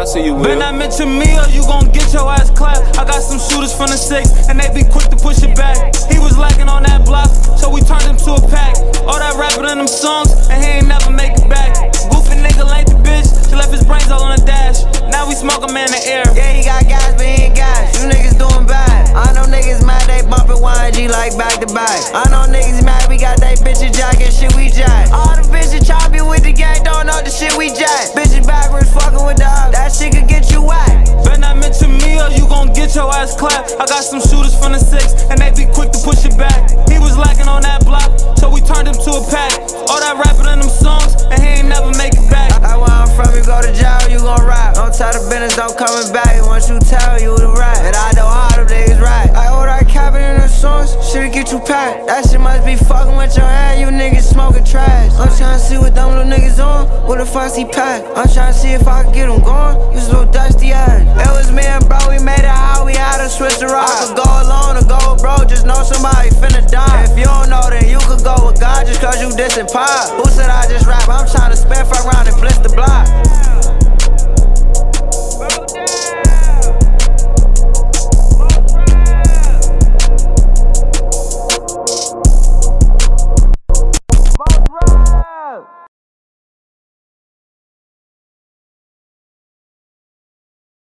I see you, Will. Better not mention me or you gon' get your ass clapped. I got some shooters from the 6 and they be quick to push it back. He was lacking on that block, so we turned him to a pack. All that rapping in them songs and he ain't never make it back. Goofy nigga ain't the bitch, she left his brains all on the dash. Now we smoke him in the air. Yeah, he got gas, but he ain't gas. You niggas doing bad. I know niggas mad, they bumpin' YG like back to back. I know niggas mad, we got they bitches jacking shit we jack. All the bitches choppy with the gang, don't know the shit we jack. Bitches backwards fucking with dogs, that shit could get you whacked. Better not mention me or you gon' get your ass clapped. I got some shooters from the 6 and they be quick to push it back. He was lacking on that block, so we turned him to a pack. All that rapping in them songs and he ain't never make it back. Like where I'm from, you go to jail, you gon' rap. Don't tell the business, don't coming back. Once you tell you the rap, and I know how them niggas rap. Like all that capping in the songs, shit'll get you packed. That shit must be fucking with your hand, you niggas smoking trash. I'm tryna see what them little niggas on, what the fuck's he pack. I'm tryna see if I can get him going, you little dusty ass. It was me and bro, we made it how we had to switch the rock. I could go alone or go with bro, just know somebody finna die. If you don't know, then you could go with God just cause you dissing pop. Who said I just rap? I'm tryna spin fuck around and blister